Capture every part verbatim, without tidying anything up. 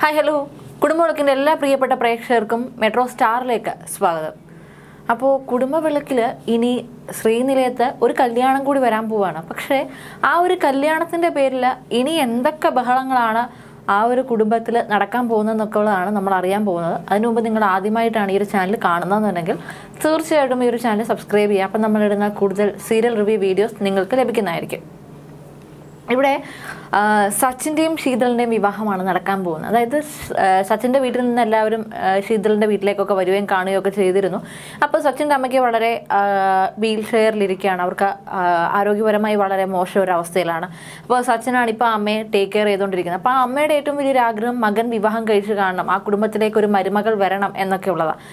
Hi hello കുടുംബവിളക്കിൻ്റെ എല്ലാ പ്രിയപ്പെട്ട പ്രേക്ഷകർക്കും മെട്രോ സ്റ്റാറിലേക്ക് സ്വാഗതം. അപ്പോൾ കുടുംബവിളക്കിൽ ഇനി ശ്രീനിലയത്ത് ഒരു കല്യാണം കൂടി വരാൻ പോവുകയാണ്. പക്ഷേ ആ ഒരു കല്യാണത്തിൻ്റെ പേരിൽ ഇനി എന്തൊക്കെ ബഹളങ്ങളാണ് ആ ഒരു കുടുംബത്തിൽ നടക്കാൻ പോകുന്നതെന്നൊക്കെ ഉള്ളതാണ് നമ്മൾ അറിയാൻ പോകുന്നത്. അതിനു മുമ്പ് നിങ്ങൾ ആദ്യമായിട്ടാണ് ഈ ഒരു ചാനൽ കാണുന്നതെന്നുണ്ടെങ്കിൽ തീർച്ചയായിട്ടും ഈ ഒരു ചാനൽ സബ്സ്ക്രൈബ് ചെയ്യുക. അപ്പം നമ്മളിടുന്ന കൂടുതൽ സീരിയൽ റിവ്യൂ വീഡിയോസ് നിങ്ങൾക്ക് ലഭിക്കുന്നതായിരിക്കും. ഇവിടെ സച്ചിൻ്റെയും ശീതളിൻ്റെയും വിവാഹമാണ് നടക്കാൻ പോകുന്നത്. അതായത് സച്ചിൻ്റെ വീട്ടിൽ നിന്ന് എല്ലാവരും ശീതളിൻ്റെ വീട്ടിലേക്കൊക്കെ വരികയും കാണുകയൊക്കെ ചെയ്തിരുന്നു. അപ്പോൾ സച്ചിൻ്റെ അമ്മയ്ക്ക് വളരെ വീൽ ചെയറിലിരിക്കുകയാണ്. അവർക്ക് ആരോഗ്യപരമായി വളരെ മോശം ഒരു അവസ്ഥയിലാണ്. അപ്പോൾ സച്ചിനാണ് ഇപ്പോൾ അമ്മയെ ടേക്ക് കെയർ ചെയ്തുകൊണ്ടിരിക്കുന്നത്. അപ്പോൾ ആ അമ്മയുടെ ഏറ്റവും വലിയൊരു ആഗ്രഹം മകൻ വിവാഹം കഴിച്ച് കാണണം, ആ കുടുംബത്തിലേക്ക് ഒരു മരുമകൾ വരണം എന്നൊക്കെ ഉള്ളതാണ്.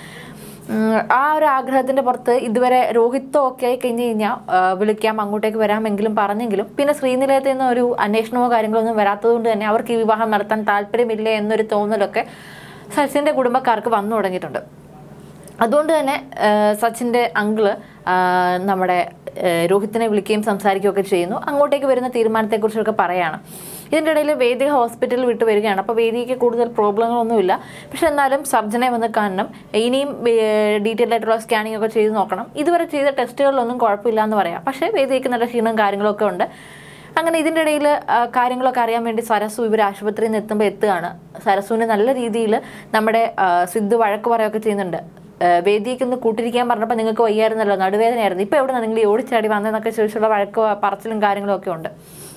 ആ ഒരു ആഗ്രഹത്തിൻ്റെ പുറത്ത് ഇതുവരെ രോഹിത്തോ ഒക്കെ ആയി കഴിഞ്ഞ് കഴിഞ്ഞാൽ വിളിക്കാം, അങ്ങോട്ടേക്ക് വരാമെങ്കിലും പറഞ്ഞെങ്കിലും പിന്നെ ശ്രീനിലയത്തിൽ നിന്ന് ഒരു അന്വേഷണമോ കാര്യങ്ങളോ ഒന്നും വരാത്തത് കൊണ്ട് തന്നെ അവർക്ക് ഈ വിവാഹം നടത്താൻ താല്പര്യമില്ല എന്നൊരു തോന്നലൊക്കെ സച്ചിൻ്റെ കുടുംബക്കാർക്ക് വന്നു തുടങ്ങിയിട്ടുണ്ട്. അതുകൊണ്ട് തന്നെ സച്ചിൻ്റെ അങ്കിള് നമ്മുടെ രോഹിത്തിനെ വിളിക്കുകയും സംസാരിക്കുകയൊക്കെ ചെയ്യുന്നു. അങ്ങോട്ടേക്ക് വരുന്ന തീരുമാനത്തെക്കുറിച്ചൊക്കെ പറയുകയാണ്. ഇതിൻ്റെ ഇടയിൽ വേദിക ഹോസ്പിറ്റലിൽ വിട്ട് വരികയാണ്. അപ്പോൾ വേദിക്ക് കൂടുതൽ പ്രോബ്ലങ്ങളൊന്നുമില്ല. പക്ഷെ എന്നാലും സർജനെ വന്ന് കാണണം, ഇനിയും ഡീറ്റെയിൽ ആയിട്ടുള്ള സ്കാനിങ് ഒക്കെ ചെയ്ത് നോക്കണം. ഇതുവരെ ചെയ്ത ടെസ്റ്റുകളിലൊന്നും കുഴപ്പമില്ല എന്ന് പറയാം. പക്ഷേ വേദിക്ക് നല്ല ക്ഷീണവും കാര്യങ്ങളൊക്കെ ഉണ്ട്. അങ്ങനെ ഇതിൻ്റെ ഇടയിൽ കാര്യങ്ങളൊക്കെ അറിയാൻ വേണ്ടി സരസു ഇവർ ആശുപത്രിയിൽ നിന്ന് എത്തുമ്പോൾ എത്തുകയാണ്. സരസുവിന് നല്ല രീതിയിൽ നമ്മുടെ സിദ്ധു വഴക്ക് പറയുകയൊക്കെ ചെയ്യുന്നുണ്ട്. വേദിക്ക് ഒന്ന് കൂട്ടിരിക്കാൻ പറഞ്ഞപ്പോൾ നിങ്ങൾക്ക് വയ്യായിരുന്നല്ലോ, നടുവേദനയായിരുന്നു, ഇപ്പോൾ എവിടെ നിന്ന് നിങ്ങൾ ഓടിച്ചാടി വന്നതെന്നൊക്കെ ചോദിച്ചുള്ള വഴക്ക് പറച്ചിലും കാര്യങ്ങളും ഒക്കെ ഉണ്ട്.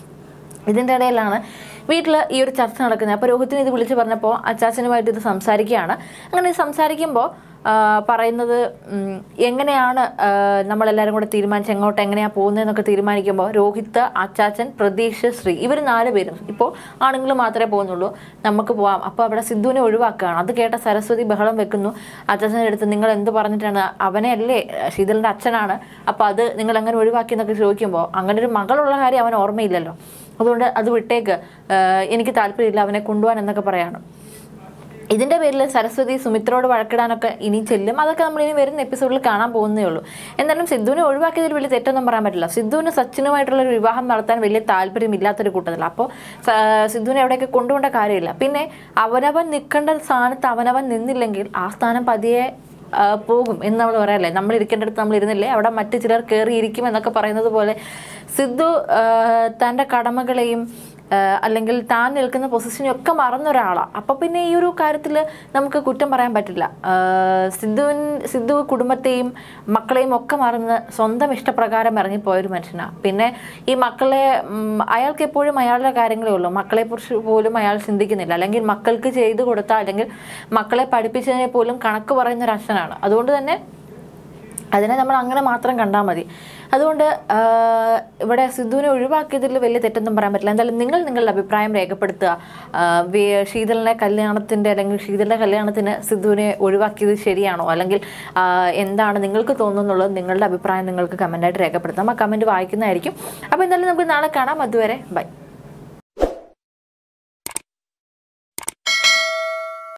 ഇതിൻ്റെ ഇടയിലാണ് വീട്ടിൽ ഈ ഒരു ചർച്ച നടക്കുന്നത്. അപ്പോൾ രോഹിത്തിനെ ഇത് വിളിച്ച് പറഞ്ഞപ്പോൾ അച്ചാച്ചനുമായിട്ട് ഇത് സംസാരിക്കുകയാണ്. അങ്ങനെ സംസാരിക്കുമ്പോൾ പറയുന്നത് എങ്ങനെയാണ് നമ്മളെല്ലാവരും കൂടെ തീരുമാനിച്ച് എങ്ങോട്ട് എങ്ങനെയാണ് പോകുന്നതെന്നൊക്കെ തീരുമാനിക്കുമ്പോൾ രോഹിത്ത്, അച്ചാച്ചൻ, പ്രതീക്ഷ, ശ്രീ ഇവർ നാല് പേരും ഇപ്പോൾ ആണുങ്ങൾ മാത്രമേ പോകുന്നുള്ളൂ, നമുക്ക് പോവാം. അപ്പോൾ അവിടെ സിദ്ധുവിനെ ഒഴിവാക്കുകയാണ്. അത് കേട്ട സരസ്വതി ബഹളം വെക്കുന്നു. അച്ചാച്ചൻ്റെ അടുത്ത് നിങ്ങൾ എന്ത് പറഞ്ഞിട്ടാണ്, അവനെ അല്ലേ ശീതളിൻ്റെ അച്ഛനാണ്, അപ്പോൾ അത് നിങ്ങൾ എങ്ങനെ ഒഴിവാക്കി എന്നൊക്കെ ചോദിക്കുമ്പോൾ അങ്ങനെ ഒരു മകളുള്ള കാര്യം അവൻ ഓർമ്മയില്ലല്ലോ, അതുകൊണ്ട് അത് വിട്ടേക്ക്, എനിക്ക് താല്പര്യമില്ല അവനെ കൊണ്ടുപോകാൻ എന്നൊക്കെ പറയാണ്. ഇതിൻ്റെ പേരിൽ സരസ്വതി സുമിത്രയോട് വഴക്കിടാനൊക്കെ ഇനി ചെല്ലും. അതൊക്കെ നമ്മൾ ഇനി വരുന്ന എപ്പിസോഡിൽ കാണാൻ പോകുന്നേ ഉള്ളൂ. എന്നാലും സിദ്ധുവിനെ ഒഴിവാക്കിയതിൽ വലിയ തെറ്റൊന്നും പറയാൻ പറ്റില്ല. സിദ്ധുവിന് സച്ചിനുമായിട്ടുള്ളൊരു വിവാഹം നടത്താൻ വലിയ താല്പര്യമില്ലാത്തൊരു കൂട്ടത്തില്ല. അപ്പോൾ സിദ്ധുവിനെ എവിടെയൊക്കെ കൊണ്ടുപോകേണ്ട കാര്യമില്ല. പിന്നെ അവനവൻ നിൽക്കേണ്ട സ്ഥാനത്ത് അവനവൻ നിന്നില്ലെങ്കിൽ ആ സ്ഥാനം പതിയെ പോകും എന്ന് നമ്മൾ പറയാല്ലേ. നമ്മൾ ഇരിക്കേണ്ടടുത്ത് നമ്മൾ ഇരുന്നില്ലേ അവിടെ മറ്റു ചിലർ കയറിയിരിക്കും എന്നൊക്കെ പറയുന്നത് പോലെ സിദ്ധു തൻ്റെ കടമകളെയും അല്ലെങ്കിൽ താൻ നിൽക്കുന്ന പൊസിഷനും ഒക്കെ മറന്ന ഒരാളാണ്. അപ്പോൾ പിന്നെ ഈ ഒരു കാര്യത്തിൽ നമുക്ക് കുറ്റം പറയാൻ പറ്റില്ല. സിദ്ധുവിൻ സിദ്ധു കുടുംബത്തെയും മക്കളെയും ഒക്കെ മറന്ന് സ്വന്തം ഇഷ്ടപ്രകാരം ഇറങ്ങിപ്പോയൊരു മനുഷ്യനാണ്. പിന്നെ ഈ മക്കളെ അയാൾക്ക് എപ്പോഴും അയാളുടെ കാര്യങ്ങളേ ഉള്ളൂ, മക്കളെക്കുറിച്ച് പോലും അയാൾ ചിന്തിക്കുന്നില്ല. അല്ലെങ്കിൽ മക്കൾക്ക് ചെയ്തു കൊടുത്ത അല്ലെങ്കിൽ മക്കളെ പഠിപ്പിച്ചതിനെ പോലും കണക്ക് പറയുന്ന ഒരു അച്ഛനാണ്. അതുകൊണ്ട് തന്നെ അതിനെ നമ്മൾ അങ്ങനെ മാത്രം കണ്ടാൽ മതി. അതുകൊണ്ട് ഇവിടെ സിദ്ധുവിനെ ഒഴിവാക്കിയതിൽ വലിയ തെറ്റൊന്നും പറയാൻ പറ്റില്ല. എന്തായാലും നിങ്ങൾ നിങ്ങളുടെ അഭിപ്രായം രേഖപ്പെടുത്തുക. ശീതളിനെ കല്യാണത്തിൻ്റെ അല്ലെങ്കിൽ ശീതളിൻ്റെ കല്യാണത്തിന് സിദ്ധുവിനെ ഒഴിവാക്കിയത് ശരിയാണോ, അല്ലെങ്കിൽ എന്താണ് നിങ്ങൾക്ക് തോന്നുന്നുള്ളത് നിങ്ങളുടെ അഭിപ്രായം നിങ്ങൾക്ക് കമൻറ്റായിട്ട് രേഖപ്പെടുത്താം. ആ കമൻറ്റ് വായിക്കുന്നതായിരിക്കും. അപ്പോൾ എന്തായാലും നമുക്ക് നാളെ കാണാം. അതുവരെ ബൈ.